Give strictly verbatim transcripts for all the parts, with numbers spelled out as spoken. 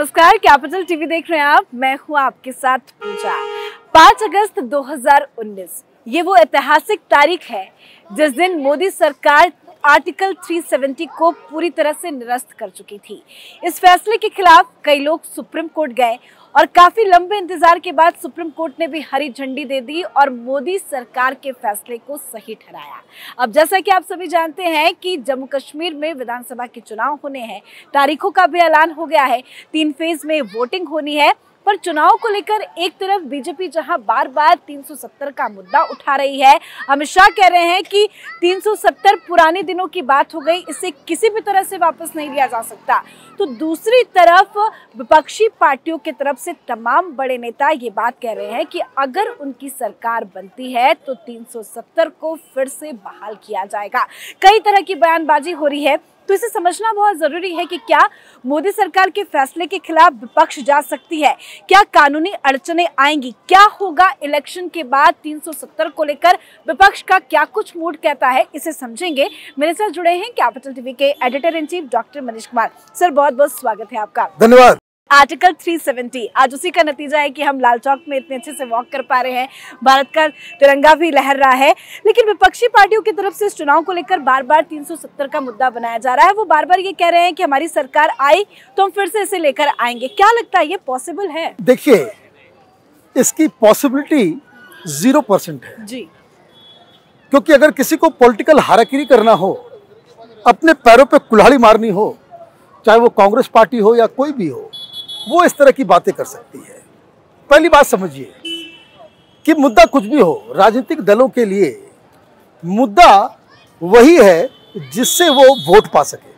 नमस्कार, capital TV देख रहे हैं आप। मैं हूं आपके साथ पूजा। पाँच अगस्त दो हज़ार उन्नीस ये वो ऐतिहासिक तारीख है जिस दिन मोदी सरकार आर्टिकल तीन सौ सत्तर को पूरी तरह से निरस्त कर चुकी थी। इस फैसले के खिलाफ कई लोग सुप्रीम कोर्ट गए और काफी लंबे इंतजार के बाद सुप्रीम कोर्ट ने भी हरी झंडी दे दी और मोदी सरकार के फैसले को सही ठहराया। अब जैसा कि आप सभी जानते हैं कि जम्मू कश्मीर में विधानसभा के चुनाव होने हैं, तारीखों का भी ऐलान हो गया है, तीन फेज में वोटिंग होनी है। पर चुनाव को लेकर एक तरफ बीजेपी जहां बार बार तीन सौ सत्तर का मुद्दा उठा रही है, अमित शाह कह रहे हैं कि तीन सौ सत्तर पुराने दिनों की बात हो गई, इसे किसी भी तरह से वापस नहीं लिया जा सकता। तो दूसरी तरफ विपक्षी पार्टियों की तरफ से तमाम बड़े नेता ये बात कह रहे हैं कि अगर उनकी सरकार बनती है तो तीन सौ सत्तर को फिर से बहाल किया जाएगा। कई तरह की बयानबाजी हो रही है, तो इसे समझना बहुत जरूरी है कि क्या मोदी सरकार के फैसले के खिलाफ विपक्ष जा सकती है, क्या कानूनी अड़चने आएंगी, क्या होगा इलेक्शन के बाद तीन सौ सत्तर को लेकर विपक्ष का क्या कुछ मूड कहता है, इसे समझेंगे। मेरे साथ जुड़े हैं कैपिटल टीवी के editor in chief doctor Manish Kumar. Sir, बहुत बहुत स्वागत है आपका। धन्यवाद। आर्टिकल तीन सौ सत्तर आज उसी का नतीजा है कि हम लाल चौक में इतने अच्छे से वॉक कर पा रहे हैं, भारत का तिरंगा भी लहर रहा है। लेकिन विपक्षी पार्टियों की तरफ से इस चुनाव को लेकर बार बार तीन सौ सत्तर का मुद्दा बनाया जा रहा है। वो बार बार ये कह रहे हैं कि हमारी सरकार आई तो हम फिर से इसे लेकर आएंगे। क्या लगता है, ये पॉसिबल है? देखिए, इसकी पॉसिबिलिटी जीरो परसेंट है जी, क्योंकि अगर किसी को पॉलिटिकल हाराकिरी करना हो, अपने पैरों पे कुल्हाड़ी मारनी हो, चाहे वो कांग्रेस पार्टी हो या कोई भी हो, वो इस तरह की बातें कर सकती है। पहली बात समझिए कि मुद्दा कुछ भी हो, राजनीतिक दलों के लिए मुद्दा वही है जिससे वो वोट पा सके।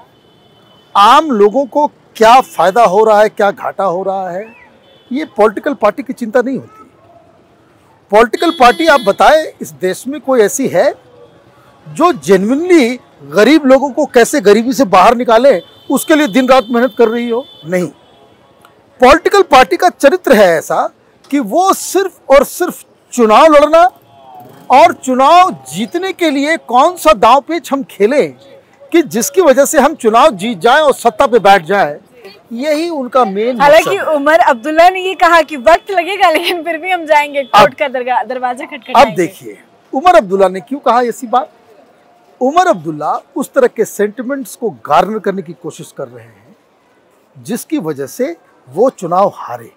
आम लोगों को क्या फायदा हो रहा है, क्या घाटा हो रहा है, ये पॉलिटिकल पार्टी की चिंता नहीं होती। पॉलिटिकल पार्टी आप बताएं, इस देश में कोई ऐसी है जो जेन्युइनली गरीब लोगों को कैसे गरीबी से बाहर निकाले, उसके लिए दिन रात मेहनत कर रही हो? नहीं। पॉलिटिकल पार्टी का चरित्र है ऐसा कि वो सिर्फ और सिर्फ चुनाव लड़ना और चुनाव जीतने के लिए कौन सा दांव पेच हम खेलें कि जिसकी वजह से हम चुनाव जीत जाएं और सत्ता पे बैठ जाएं, यही उनका मेन। हालांकि उमर अब्दुल्ला ने ये कहा कि वक्त लगेगा लेकिन फिर भी हम जाएंगे, कोर्ट का दरवाजा खटखटाएंगे। अब देखिए, उमर अब्दुल्ला ने क्यों कहा ऐसी बात? उमर अब्दुल्ला उस तरह के सेंटिमेंट्स को गार्नर करने की कोशिश कर रहे हैं जिसकी वजह से वो चुनाव हारे।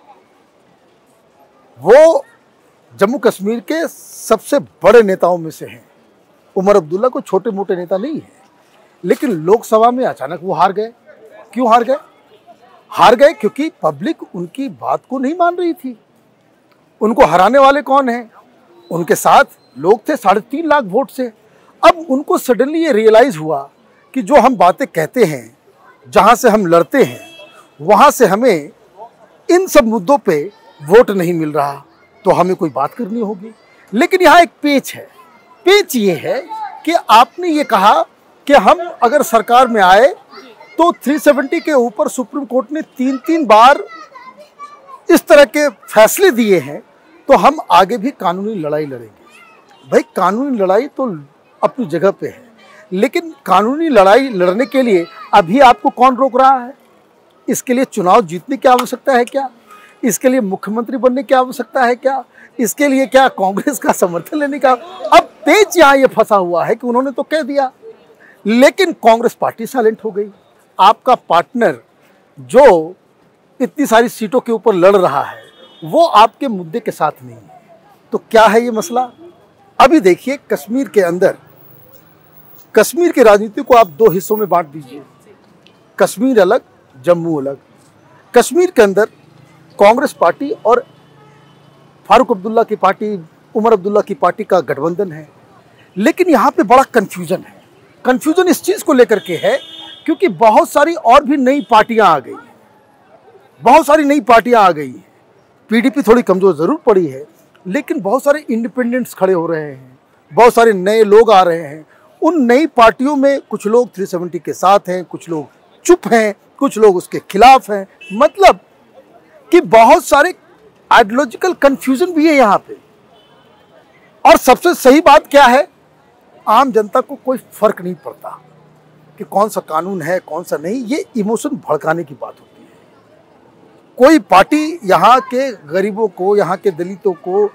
वो जम्मू कश्मीर के सबसे बड़े नेताओं में से हैं। उमर अब्दुल्ला को छोटे मोटे नेता नहीं है, लेकिन लोकसभा में अचानक वो हार गए। क्यों हार गए? हार गए क्योंकि पब्लिक उनकी बात को नहीं मान रही थी। उनको हराने वाले कौन हैं? उनके साथ लोग थे साढ़े तीन लाख वोट से। अब उनको सडनली ये रियलाइज हुआ कि जो हम बातें कहते हैं, जहां से हम लड़ते हैं, वहां से हमें इन सब मुद्दों पे वोट नहीं मिल रहा, तो हमें कोई बात करनी होगी। लेकिन यहाँ एक पेच है। पेच ये है कि आपने ये कहा कि हम अगर सरकार में आए तो तीन सौ सत्तर के ऊपर सुप्रीम कोर्ट ने तीन तीन बार इस तरह के फैसले दिए हैं, तो हम आगे भी कानूनी लड़ाई लड़ेंगे। भाई, कानूनी लड़ाई तो अपनी जगह पे है, लेकिन कानूनी लड़ाई लड़ने के लिए अभी आपको कौन रोक रहा है? इसके लिए चुनाव जीतने की आवश्यकता है क्या? इसके लिए मुख्यमंत्री बनने की आवश्यकता है क्या? इसके लिए क्या कांग्रेस का समर्थन लेने का? अब पेच यहाँ ये फंसा हुआ है कि उन्होंने तो कह दिया, लेकिन कांग्रेस पार्टी साइलेंट हो गई। आपका पार्टनर जो इतनी सारी सीटों के ऊपर लड़ रहा है, वो आपके मुद्दे के साथ नहीं है। तो क्या है ये मसला? अभी देखिए, कश्मीर के अंदर कश्मीर की राजनीति को आप दो हिस्सों में बांट दीजिए, कश्मीर अलग, जम्मू अलग। कश्मीर के अंदर कांग्रेस पार्टी और फारूक अब्दुल्ला की पार्टी, उमर अब्दुल्ला की पार्टी का गठबंधन है। लेकिन यहाँ पे बड़ा कंफ्यूजन है। कंफ्यूजन इस चीज़ को लेकर के है क्योंकि बहुत सारी और भी नई पार्टियाँ आ गई हैं, बहुत सारी नई पार्टियाँ आ गई हैं। पीडीपी थोड़ी कमज़ोर ज़रूर पड़ी है, लेकिन बहुत सारे इंडिपेंडेंट्स खड़े हो रहे हैं, बहुत सारे नए लोग आ रहे हैं। उन नई पार्टियों में कुछ लोग तीन सौ सत्तर के साथ हैं, कुछ लोग चुप हैं, कुछ लोग उसके खिलाफ हैं। मतलब कि बहुत सारे आइडियोलॉजिकल कंफ्यूजन भी है यहाँ पे। और सबसे सही बात क्या है, आम जनता को कोई फर्क नहीं पड़ता कि कौन सा कानून है कौन सा नहीं। ये इमोशन भड़काने की बात होती है। कोई पार्टी यहाँ के गरीबों को, यहाँ के दलितों को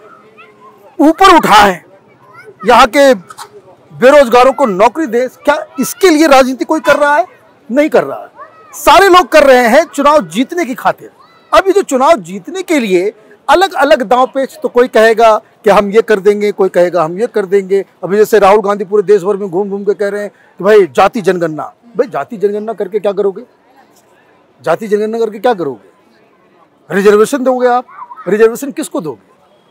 ऊपर उठाए, यहाँ के बेरोजगारों को नौकरी दे, क्या इसके लिए राजनीति कोई कर रहा है? नहीं कर रहा है। सारे लोग कर रहे हैं चुनाव जीतने की खातिर। अब ये जो चुनाव जीतने के लिए अलग अलग दांव पेच, तो कोई कहेगा कि हम ये कर देंगे, कोई कहेगा हम ये कर देंगे। अभी जैसे राहुल गांधी पूरे देश भर में घूम घूम के कह रहे हैं कि भाई जाति जनगणना। भाई जाति जनगणना करके क्या करोगे? जाति जनगणना करके क्या करोगे? रिजर्वेशन दोगे आप? रिजर्वेशन किसको दोगे?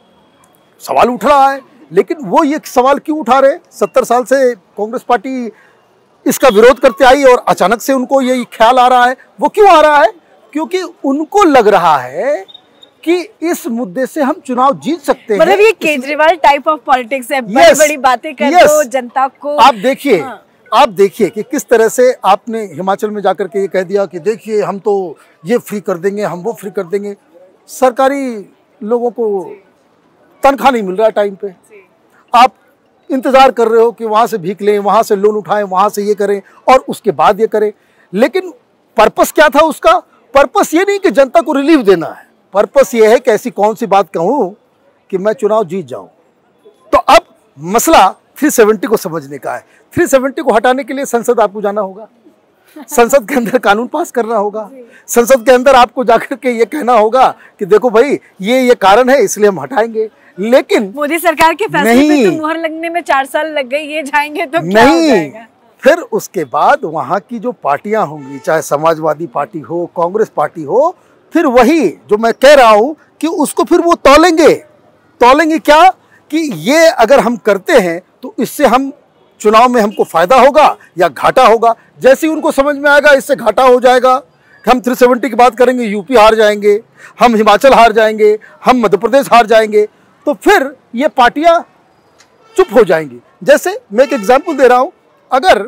सवाल उठ रहा है। लेकिन वो ये सवाल क्यों उठा रहे? सत्तर साल से कांग्रेस पार्टी इसका विरोध करते आई और अचानक से उनको ये ख्याल आ रहा है। वो क्यों आ रहा है? क्योंकि उनको लग रहा है कि इस मुद्दे से हम चुनाव जीत सकते हैं। मतलब ये केजरीवाल टाइप ऑफ पॉलिटिक्स है, बड़ी बड़ी बातें कर दो जनता को। आप देखिए, हाँ। आप देखिए कि किस तरह से आपने हिमाचल में जाकर के ये कह दिया कि देखिए हम तो ये फ्री कर देंगे, हम वो फ्री कर देंगे। सरकारी लोगों को तनख्वाह नहीं मिल रहा टाइम पे, आप इंतजार कर रहे हो कि वहां से भीख लें, वहां से लोन उठाएं, वहां से ये करें और उसके बाद ये करें। लेकिन पर्पस क्या था उसका? पर्पस ये नहीं कि जनता को रिलीफ देना है, पर्पस ये है कि ऐसी कौन सी बात कहूं कि मैं चुनाव जीत जाऊं। तो अब मसला तीन सौ सत्तर को समझने का है। तीन सौ सत्तर को हटाने के लिए संसद आपको जाना होगा, संसद के अंदर कानून पास करना होगा, संसद के अंदर आपको जाकर के ये कहना होगा कि देखो भाई ये ये कारण है इसलिए हम हटाएंगे। लेकिन मोदी सरकार के फैसले पे तो मुहर लगने में चार साल लग गई, ये जाएंगे तो क्या नहीं हो जाएगा? फिर उसके बाद वहां की जो पार्टियां होंगी, चाहे समाजवादी पार्टी हो, कांग्रेस पार्टी हो, फिर वही जो मैं कह रहा हूं कि उसको फिर वो तौलेंगे। तौलेंगे क्या? कि ये अगर हम करते हैं तो इससे हम चुनाव में हमको फायदा होगा या घाटा होगा। जैसे ही उनको समझ में आएगा इससे घाटा हो जाएगा, हम तीन सौ सत्तर की बात करेंगे, यूपी हार जाएंगे, हम हिमाचल हार जाएंगे, हम मध्य प्रदेश हार जाएंगे, तो फिर ये पार्टियां चुप हो जाएंगी। जैसे मैं एक एग्जांपल दे रहा हूं, अगर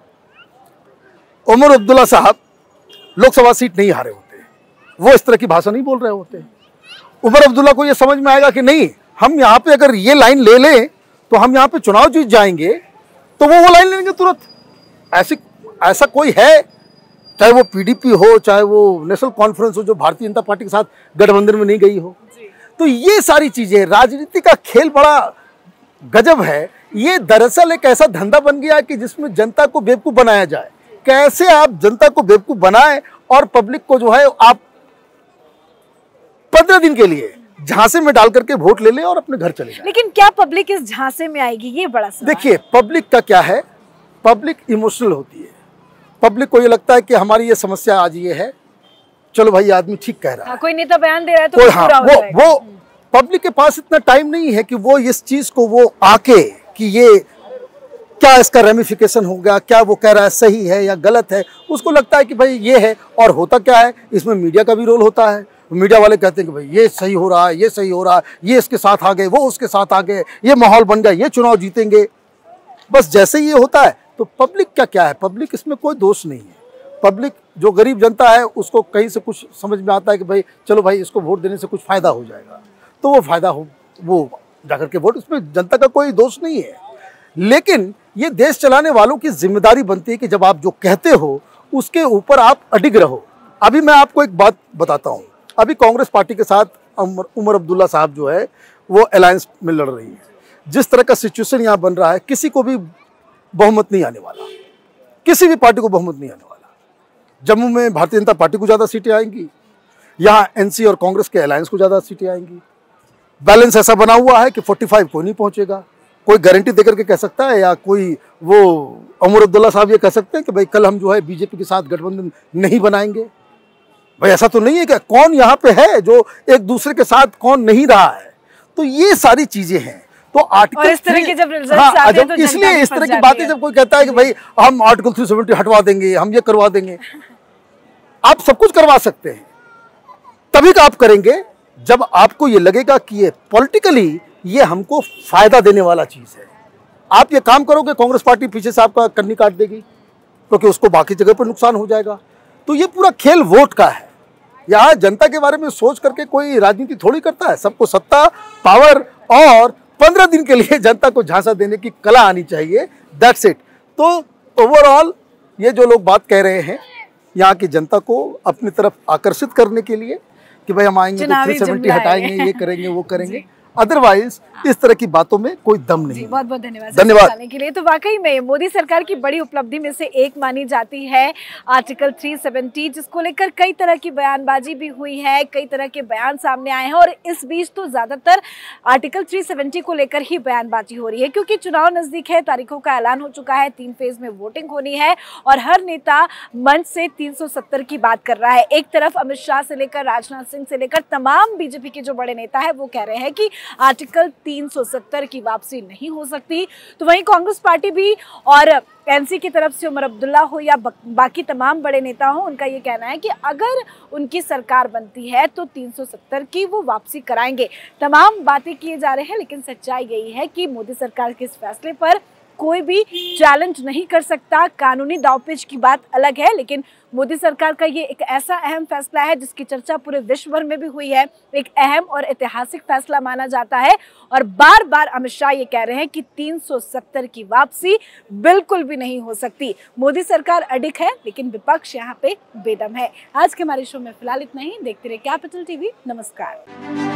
उमर अब्दुल्ला साहब लोकसभा सीट नहीं हारे होते, वो इस तरह की भाषा नहीं बोल रहे होते। उमर अब्दुल्ला को ये समझ में आएगा कि नहीं, हम यहाँ पे अगर ये लाइन ले लें तो हम यहाँ पे चुनाव जीत जाएंगे, तो वो वो लाइन लेंगे तुरंत। ऐसी ऐसा कोई है, चाहे वो पीडीपी हो, चाहे वो नेशनल कॉन्फ्रेंस हो, जो भारतीय जनता पार्टी के साथ गठबंधन में नहीं गई हो। तो ये सारी चीजें, राजनीति का खेल बड़ा गजब है। ये दरअसल एक ऐसा धंधा बन गया कि जिसमें जनता को बेवकूफ बनाया जाए। कैसे आप जनता को बेवकूफ बनाएं और पब्लिक को जो है आप पंद्रह दिन के लिए झांसे में डाल करके वोट ले लें और अपने घर चले जाएं। लेकिन क्या पब्लिक इस झांसे में आएगी? ये बड़ा सवाल। देखिए, पब्लिक का क्या है, पब्लिक इमोशनल होती है। पब्लिक को ये लगता है कि हमारी ये समस्या आज ये है, चलो भाई आदमी ठीक कह रहा है। हाँ, कोई नेता बयान दे रहा है तो कोई, हाँ, पूरा हो वो जाएगा। वो पब्लिक के पास इतना टाइम नहीं है कि वो इस चीज को वो आके कि ये क्या इसका रेमिफिकेशन होगा, क्या वो कह रहा है सही है या गलत है। उसको लगता है कि भाई ये है। और होता क्या है, इसमें मीडिया का भी रोल होता है। मीडिया वाले कहते हैं कि भाई ये सही हो रहा है, ये सही हो रहा है, ये इसके साथ आ गए, वो उसके साथ आ गए, ये माहौल बन गया, ये चुनाव जीतेंगे। बस जैसे ही ये होता है तो पब्लिक का क्या है, पब्लिक इसमें कोई दोष नहीं है। पब्लिक जो गरीब जनता है उसको कहीं से कुछ समझ में आता है कि भाई चलो भाई इसको वोट देने से कुछ फायदा हो जाएगा, तो वो फायदा हो वो जाकर के वोट, उसमें जनता का कोई दोष नहीं है। लेकिन ये देश चलाने वालों की जिम्मेदारी बनती है कि जब आप जो कहते हो उसके ऊपर आप अडिग रहो। अभी मैं आपको एक बात बताता हूँ, अभी कांग्रेस पार्टी के साथ उमर उमर अब्दुल्ला साहब जो है वो अलायंस में लड़ रही है। जिस तरह का सिचुएशन यहाँ बन रहा है, किसी को भी बहुमत नहीं आने वाला, किसी भी पार्टी को बहुमत नहीं आने वाला। जम्मू में भारतीय जनता पार्टी को ज़्यादा सीटें आएंगी, यहाँ एनसी और कांग्रेस के अलायंस को ज़्यादा सीटें आएंगी। बैलेंस ऐसा बना हुआ है कि पैंतालीस कोई नहीं पहुँचेगा। कोई गारंटी देकर के कह सकता है या कोई वो उमर अब्दुल्ला साहब ये कह सकते हैं कि भाई कल हम जो है बीजेपी के साथ गठबंधन नहीं बनाएंगे? भाई ऐसा तो नहीं है कि कौन यहाँ पे है जो एक दूसरे के साथ कौन नहीं रहा है। तो ये सारी चीजें हैं। तो आर्टिकल इस तरह के जब रिजल्ट्स हाँ, आते हैं जब तो इसलिए इस तरह की बातें जब कोई कहता है कि भाई हम आर्टिकल तीन सौ सत्तर हटवा देंगे, हम ये करवा देंगे, आप सब कुछ करवा सकते हैं, तभी का आप करेंगे जब आपको ये लगेगा कि ये पॉलिटिकली ये हमको फायदा देने वाला चीज है। आप ये काम करोगे, कांग्रेस पार्टी पीछे से आपका कन्नी काट देगी क्योंकि उसको बाकी जगह पर नुकसान हो जाएगा। तो ये पूरा खेल वोट का है। यहाँ जनता के बारे में सोच करके कोई राजनीति थोड़ी करता है। सबको सत्ता, पावर और पंद्रह दिन के लिए जनता को झांसा देने की कला आनी चाहिए। That's it. तो ओवरऑल ये जो लोग बात कह रहे हैं यहाँ की जनता को अपनी तरफ आकर्षित करने के लिए, कि भाई हम आएंगे तो चुनावी थ्री सेवेंटी जुमला है। हटाएंगे, ये करेंगे, वो करेंगे। अदरवाइज इस तरह की बातों में कोई दम नहीं है। बहुत बहुत धन्यवाद धन्यवाद। बताने के लिए। तो वाकई में मोदी सरकार की बड़ी उपलब्धि में से एक मानी जाती है आर्टिकल तीन सौ सत्तर, जिसको लेकर कई तरह की बयानबाजी भी हुई है, कई तरह के बयान सामने आए हैं और इस बीच तो ज्यादातर आर्टिकल तीन सौ सत्तर को लेकर ही बयानबाजी हो रही है, क्योंकि चुनाव नजदीक है, तारीखों का ऐलान हो चुका है, तीन फेज में वोटिंग होनी है और हर नेता मंच से तीन सौ सत्तर की बात कर रहा है। एक तरफ अमित शाह से लेकर राजनाथ सिंह से लेकर तमाम बीजेपी के जो बड़े नेता है वो कह रहे हैं कि आर्टिकल तीन सौ सत्तर की वापसी नहीं हो सकती, तो वहीं कांग्रेस पार्टी भी और एनसी की तरफ से उमर अब्दुल्ला हो या बाकी तमाम बड़े नेता हो, उनका ये कहना है कि अगर उनकी सरकार बनती है तो तीन सौ सत्तर की वो वापसी कराएंगे। तमाम बातें किए जा रहे हैं, लेकिन सच्चाई यही है कि मोदी सरकार के इस फैसले पर कोई भी चैलेंज नहीं कर सकता। कानूनी दांवपेच की बात अलग है, लेकिन मोदी सरकार का ये एक ऐसा अहम फैसला है जिसकी चर्चा पूरे विश्व भर में भी हुई है, एक अहम और ऐतिहासिक फैसला माना जाता है और बार बार अमित शाह ये कह रहे हैं कि तीन सौ सत्तर की वापसी बिल्कुल भी नहीं हो सकती। मोदी सरकार अडिग है, लेकिन विपक्ष यहाँ पे बेदम है। आज के हमारे शो में फिलहाल इतना ही। देखते रहे कैपिटल टीवी। नमस्कार।